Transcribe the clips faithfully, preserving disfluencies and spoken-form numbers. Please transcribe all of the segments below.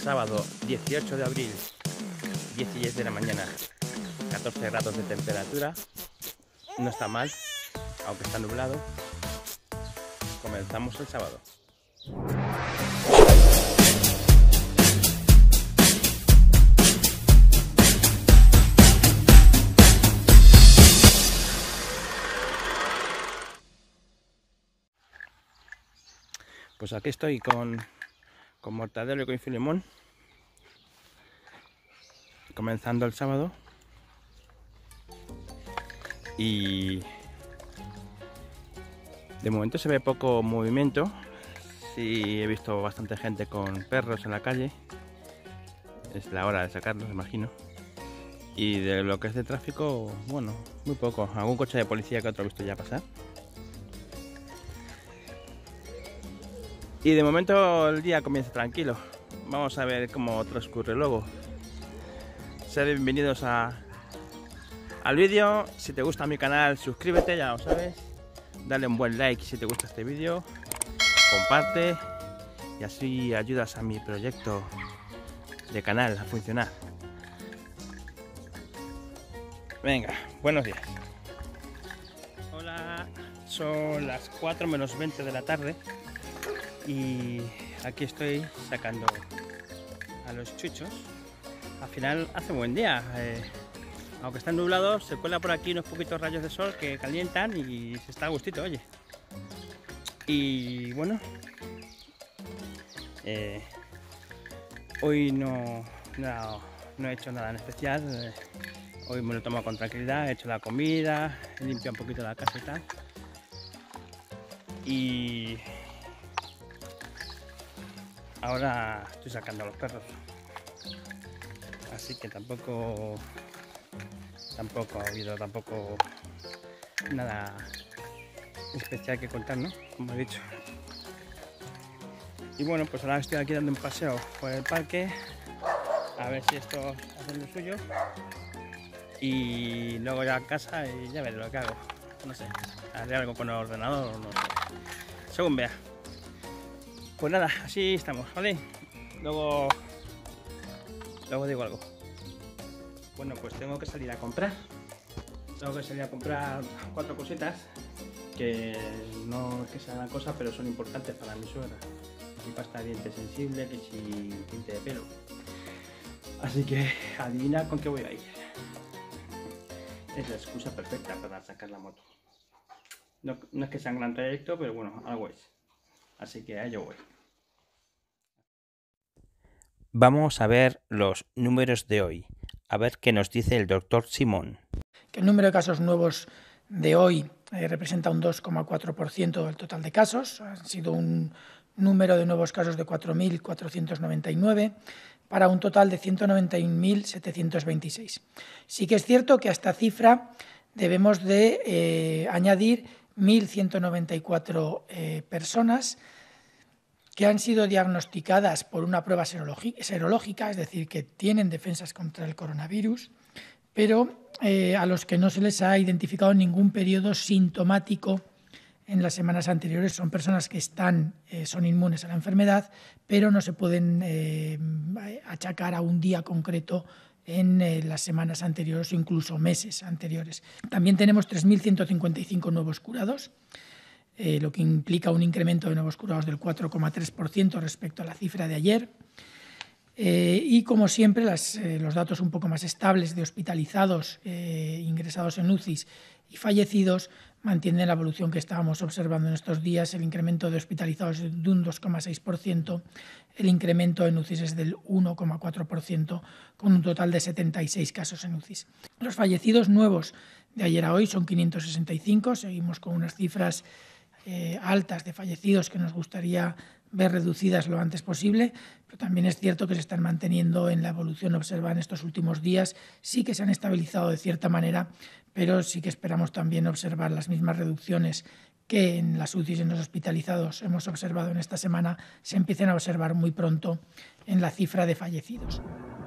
sábado dieciocho de abril, diez y diez de la mañana, catorce grados de temperatura. No está mal, aunque está nublado. Comenzamos el sábado. Pues aquí estoy con, con Mortadelo y con Filemón, comenzando el sábado. Y de momento se ve poco movimiento. Sí, he visto bastante gente con perros en la calle. Es la hora de sacarlos, imagino. Y de lo que es de tráfico, bueno, muy poco. Algún coche de policía que otro he visto ya pasar. Y de momento el día comienza tranquilo. Vamos a ver cómo transcurre luego. Sed bienvenidos a, al vídeo. Si te gusta mi canal, suscríbete, ya lo sabes. Dale un buen like si te gusta este vídeo. Comparte. Y así ayudas a mi proyecto de canal a funcionar. Venga, buenos días. Hola, son las cuatro menos veinte de la tarde. Y aquí estoy sacando a los chuchos. Al final hace buen día, eh, aunque está nublado, se cuela por aquí unos poquitos rayos de sol que calientan y se está a gustito, oye. Y bueno, eh, hoy no, no, no he hecho nada en especial. Eh, hoy me lo he tomado con tranquilidad, he hecho la comida, he limpiado un poquito la casa y tal. Y ahora estoy sacando a los perros, así que tampoco tampoco ha habido tampoco nada especial que contar, ¿no? Como he dicho. Y bueno, pues ahora estoy aquí dando un paseo por el parque, a ver si estos hacen lo suyo, y luego ya a casa y ya veré lo que hago. No sé, haré algo con el ordenador, no sé, según vea. Pues nada, así estamos, ¿vale? Luego, luego digo algo. Bueno, pues tengo que salir a comprar. Tengo que salir a comprar cuatro cositas que no es que sean una cosa, pero son importantes para mi suegra. Que si pasta de dientes sensible, que si tinte de pelo. Así que adivina con qué voy a ir. Es la excusa perfecta para sacar la moto. No, no es que sea un gran trayecto, pero bueno, algo es. Así que a ello voy. Vamos a ver los números de hoy. A ver qué nos dice el doctor Simón. Que el número de casos nuevos de hoy eh, representa un dos coma cuatro por ciento del total de casos. Ha sido un número de nuevos casos de cuatro mil cuatrocientos noventa y nueve para un total de ciento noventa y un mil setecientos veintiséis. Sí que es cierto que a esta cifra debemos de eh, añadir mil ciento noventa y cuatro eh, personas que han sido diagnosticadas por una prueba serológica, es decir, que tienen defensas contra el coronavirus, pero eh, a los que no se les ha identificado ningún periodo sintomático en las semanas anteriores. Son personas que están, eh, son inmunes a la enfermedad, pero no se pueden eh, achacar a un día concreto en eh, las semanas anteriores o incluso meses anteriores. También tenemos tres mil ciento cincuenta y cinco nuevos curados, Eh, lo que implica un incremento de nuevos curados del cuatro coma tres por ciento respecto a la cifra de ayer. Eh, y como siempre, las, eh, los datos un poco más estables de hospitalizados, eh, ingresados en U C Is y fallecidos mantienen la evolución que estábamos observando en estos días. El incremento de hospitalizados es de un dos coma seis por ciento, el incremento en U C Is es del uno coma cuatro por ciento, con un total de setenta y seis casos en U C Is. Los fallecidos nuevos de ayer a hoy son quinientos sesenta y cinco, seguimos con unas cifras Eh, altas de fallecidos que nos gustaría ver reducidas lo antes posible, pero también es cierto que se están manteniendo en la evolución observada en estos últimos días. Sí que se han estabilizado de cierta manera, pero sí que esperamos también observar las mismas reducciones que en las U C Is en los hospitalizados hemos observado en esta semana, se empiecen a observar muy pronto en la cifra de fallecidos.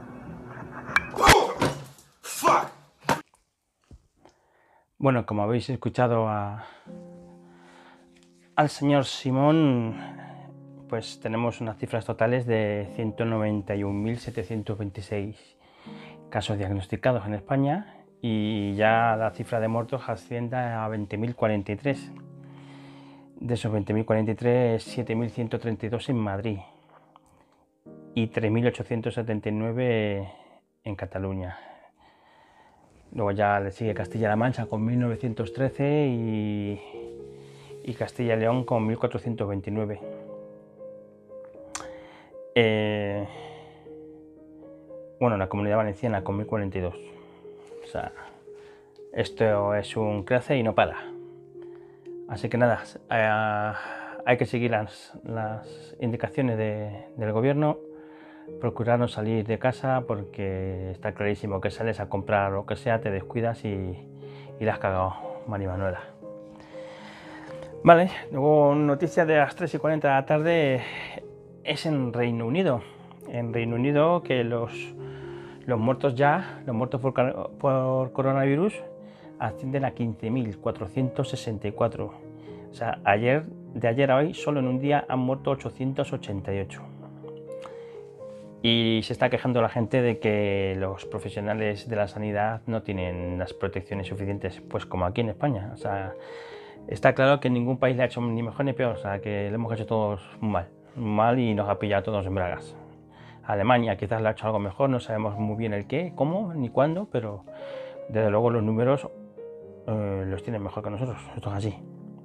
Bueno, como habéis escuchado a... al señor Simón, pues tenemos unas cifras totales de ciento noventa y un mil setecientos veintiséis casos diagnosticados en España y ya la cifra de muertos asciende a veinte mil cuarenta y tres. De esos veinte mil cuarenta y tres, siete mil ciento treinta y dos en Madrid y tres mil ochocientos setenta y nueve en Cataluña. Luego ya le sigue Castilla-La Mancha con mil novecientos trece y, y Castilla y León con mil cuatrocientos veintinueve. Eh, bueno, la Comunidad Valenciana con mil cuarenta y dos. O sea, esto es un crece y no para. Así que nada, eh, hay que seguir las, las indicaciones de, del gobierno. Procurar no salir de casa porque está clarísimo que sales a comprar lo que sea, te descuidas y, y la has cagado, Mari Manuela. Vale, luego noticia de las tres y cuarenta de la tarde es en Reino Unido. En Reino Unido que los, los muertos ya, los muertos por, por coronavirus ascienden a quince mil cuatrocientos sesenta y cuatro. O sea, ayer, de ayer a hoy, solo en un día han muerto ochocientos ochenta y ocho. Y se está quejando la gente de que los profesionales de la sanidad no tienen las protecciones suficientes, pues como aquí en España. O sea, está claro que ningún país le ha hecho ni mejor ni peor, o sea, que lo hemos hecho todos mal, mal y nos ha pillado todos en bragas. Alemania quizás le ha hecho algo mejor, no sabemos muy bien el qué, cómo ni cuándo, pero desde luego los números eh, los tienen mejor que nosotros, esto es así.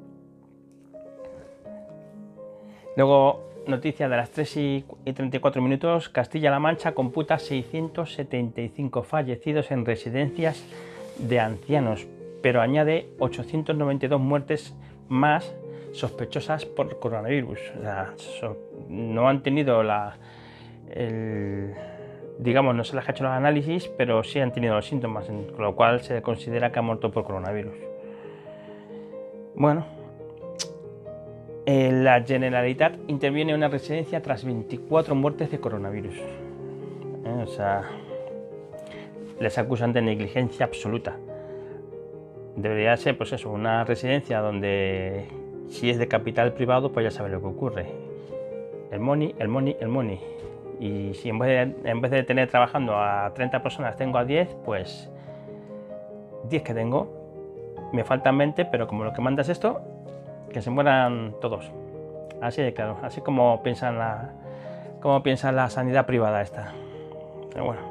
Luego, noticia de las tres y treinta y cuatro minutos, Castilla-La Mancha computa seiscientos setenta y cinco fallecidos en residencias de ancianos, pero añade ochocientos noventa y dos muertes más sospechosas por coronavirus. O sea, so, no han tenido la... El, digamos, no se les ha hecho los análisis, pero sí han tenido los síntomas, con lo cual se considera que ha muerto por coronavirus. Bueno, eh, la Generalitat interviene en una residencia tras veinticuatro muertes de coronavirus. Eh, o sea, les acusan de negligencia absoluta. Debería ser, pues eso, una residencia donde, si es de capital privado, pues ya sabes lo que ocurre. El money, el money, el money. Y si en vez, de, en vez de tener trabajando a treinta personas tengo a diez, pues diez que tengo, me faltan veinte, pero como lo que manda es esto, que se mueran todos. Así de claro, así como piensan la, como piensa la sanidad privada esta. Pero bueno.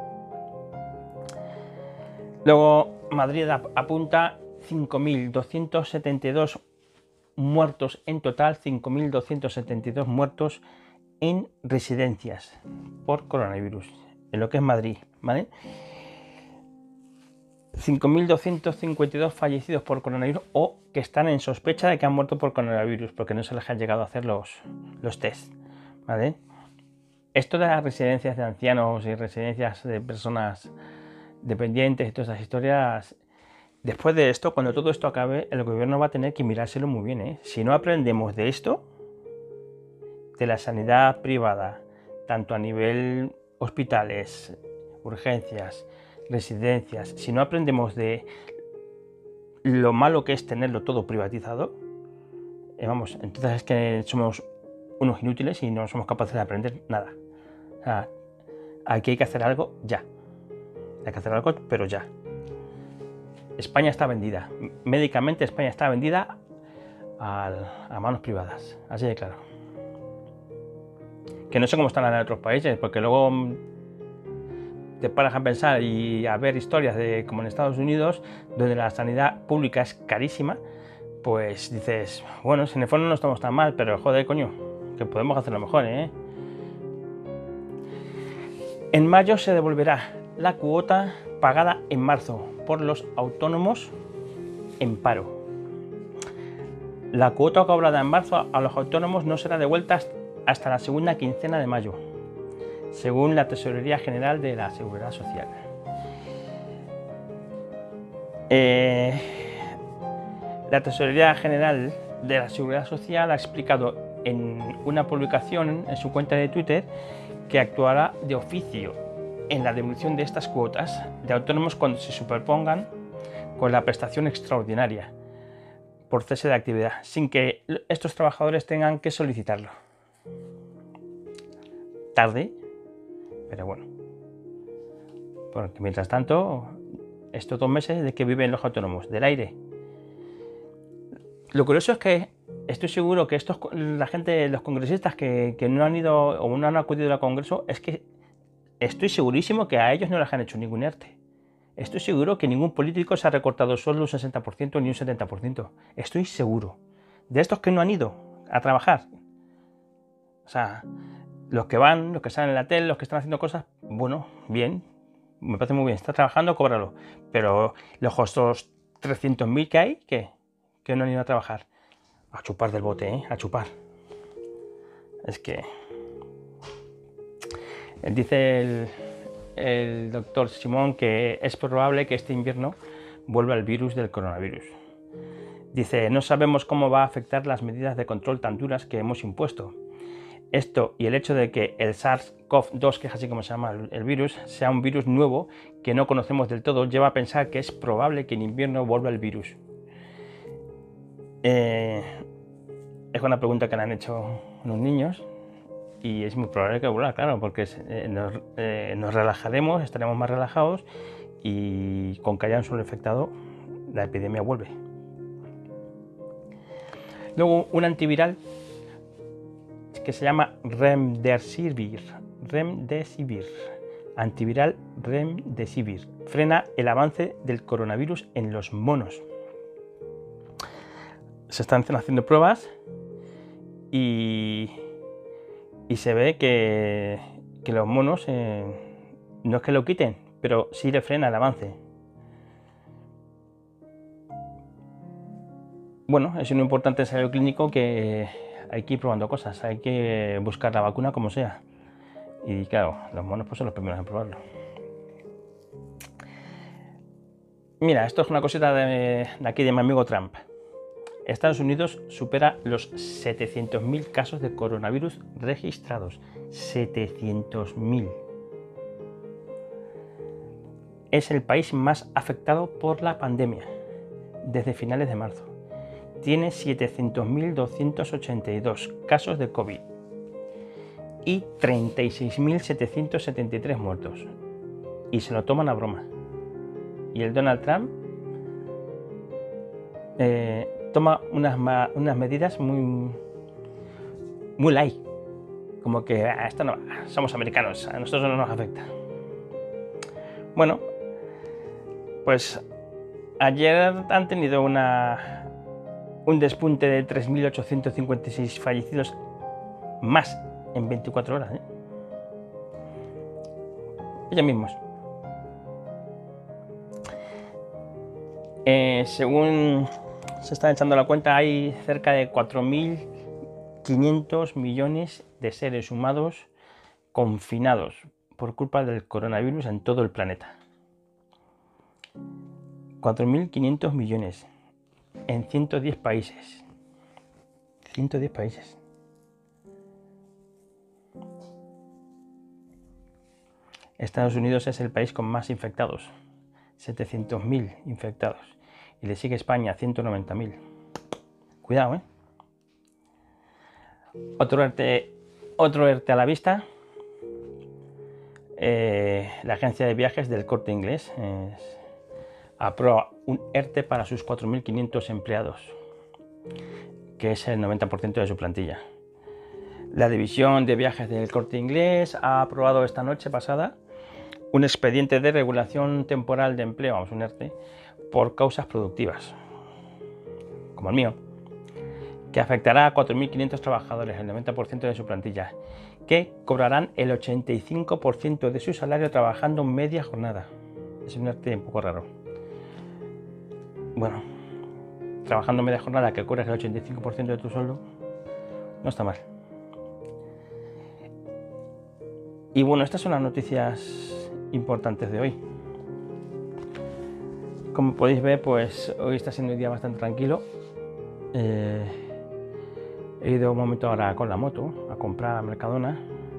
Luego Madrid apunta cinco mil doscientos setenta y dos muertos en total, cinco mil doscientos setenta y dos muertos en residencias por coronavirus, en lo que es Madrid, ¿vale? cinco mil doscientos cincuenta y dos fallecidos por coronavirus o que están en sospecha de que han muerto por coronavirus porque no se les han llegado a hacer los, los test, ¿vale? Esto de las residencias de ancianos y residencias de personas dependientes y todas esas historias, después de esto, cuando todo esto acabe, el gobierno va a tener que mirárselo muy bien, ¿eh? Si no aprendemos de esto, de la sanidad privada, tanto a nivel hospitales, urgencias, residencias, si no aprendemos de lo malo que es tenerlo todo privatizado, eh, vamos, entonces es que somos unos inútiles y no somos capaces de aprender nada. O sea, aquí hay que hacer algo ya. Hay que hacer algo, pero ya. España está vendida. Médicamente España está vendida a, a manos privadas. Así de claro. Que no sé cómo están en otros países, porque luego te paras a pensar y a ver historias de como en Estados Unidos, donde la sanidad pública es carísima, pues dices, bueno, si en el fondo no estamos tan mal, pero joder, coño, que podemos hacerlo mejor, ¿eh? En mayo se devolverá la cuota pagada en marzo por los autónomos en paro. La cuota cobrada en marzo a los autónomos no será devuelta hasta la segunda quincena de mayo, según la Tesorería General de la Seguridad Social. Eh, la Tesorería General de la Seguridad Social ha explicado en una publicación en su cuenta de Twitter que actuará de oficio en la devolución de estas cuotas de autónomos cuando se superpongan con la prestación extraordinaria por cese de actividad, sin que estos trabajadores tengan que solicitarlo. tarde, pero bueno. Porque mientras tanto, estos dos meses, ¿de qué viven los autónomos? Del aire. Lo curioso es que estoy seguro que estos, la gente, los congresistas que, que no han ido o no han acudido al Congreso, es que estoy segurísimo que a ellos no les han hecho ningún ERTE. Estoy seguro que ningún político se ha recortado solo un sesenta por ciento ni un setenta por ciento. Estoy seguro. De estos que no han ido a trabajar. O sea, los que van, los que salen en la tele, los que están haciendo cosas, bueno, bien, me parece muy bien. Está trabajando, cóbralo. Pero los otros trescientos mil que hay, ¿qué? Que no han ido a trabajar. A chupar del bote, ¿eh? A chupar. Es que... Dice el... el doctor Simón que es probable que este invierno vuelva el virus del coronavirus. Dice, no sabemos cómo va a afectar las medidas de control tan duras que hemos impuesto. Esto y el hecho de que el SARS CoV dos, que es así como se llama el virus, sea un virus nuevo que no conocemos del todo, lleva a pensar que es probable que en invierno vuelva el virus. Eh, es una pregunta que le han hecho unos niños. Y es muy probable que vuelva, claro, porque eh, nos, eh, nos relajaremos, estaremos más relajados y con que haya un solo infectado, la epidemia vuelve. Luego, un antiviral que se llama Remdesivir. Remdesivir. Antiviral Remdesivir. Frena el avance del coronavirus en los monos. Se están haciendo pruebas y... Y se ve que, que los monos eh, no es que lo quiten, pero sí le frena el avance. Bueno, es un importante ensayo clínico que hay que ir probando cosas, hay que buscar la vacuna como sea. Y claro, los monos pues son los primeros en probarlo. Mira, esto es una cosita de, de aquí de mi amigo Trump. Estados Unidos supera los setecientos mil casos de coronavirus registrados. setecientos mil. Es el país más afectado por la pandemia desde finales de marzo. Tiene setecientos mil doscientos ochenta y dos casos de COVID y treinta y seis mil setecientos setenta y tres muertos. Y se lo toman a broma. Y el Donald Trump eh, toma unas, unas medidas muy, muy light, como que a esto no, somos americanos, a nosotros no nos afecta. Bueno, pues ayer han tenido una, un despunte de tres mil ochocientos cincuenta y seis fallecidos más en veinticuatro horas, ¿eh? Ellos mismos. Eh, según se está echando la cuenta, hay cerca de cuatro mil quinientos millones de seres humanos confinados por culpa del coronavirus en todo el planeta. cuatro mil quinientos millones en ciento diez países. ciento diez países. Estados Unidos es el país con más infectados, setecientos mil infectados. Y le sigue España, ciento noventa mil. Cuidado, ¿eh? Otro ERTE, otro ERTE a la vista. Eh, la agencia de viajes del Corte Inglés eh, aprueba un ERTE para sus cuatro mil quinientos empleados, que es el noventa por ciento de su plantilla. La división de viajes del Corte Inglés ha aprobado esta noche pasada un expediente de regulación temporal de empleo, vamos, un ERTE, por causas productivas, como el mío, que afectará a cuatro mil quinientos trabajadores, el noventa por ciento de su plantilla, que cobrarán el ochenta y cinco por ciento de su salario trabajando media jornada. Es un ERTE un poco raro. Bueno, trabajando media jornada que cobres el ochenta y cinco por ciento de tu sueldo, no está mal. Y bueno, estas son las noticias importantes de hoy. Como podéis ver, pues hoy está siendo un día bastante tranquilo. Eh, he ido un momento ahora con la moto a comprar a Mercadona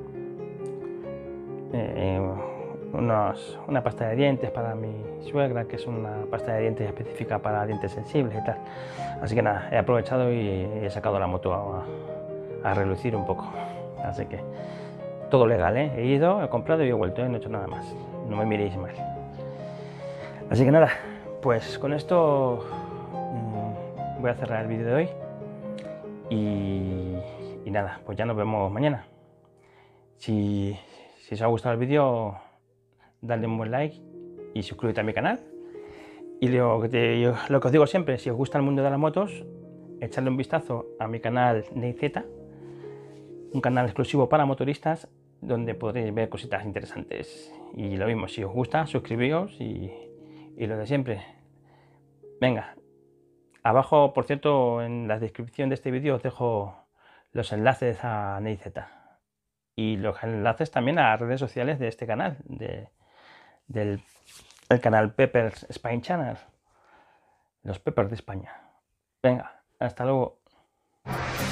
eh, unos, una pasta de dientes para mi suegra, que es una pasta de dientes específica para dientes sensibles y tal. Así que nada, he aprovechado y he sacado la moto a, a relucir un poco. Así que todo legal, ¿eh? He ido, he comprado y he vuelto, ¿eh? No he hecho nada más. No me miréis mal. Así que nada, pues con esto mmm, voy a cerrar el vídeo de hoy. Y, y nada, pues ya nos vemos mañana. Si, si os ha gustado el vídeo, dadle un buen like y suscríbete a mi canal. Y lo que, te, yo, lo que os digo siempre, si os gusta el mundo de las motos, echadle un vistazo a mi canal NeiZ, un canal exclusivo para motoristas, donde podréis ver cositas interesantes. Y lo mismo, si os gusta, suscribíos y, y lo de siempre. Venga, abajo, por cierto, en la descripción de este vídeo os dejo los enlaces a NeiZ y los enlaces también a las redes sociales de este canal, de, del el canal Peppers Spain Channel, los Peppers de España. Venga, hasta luego.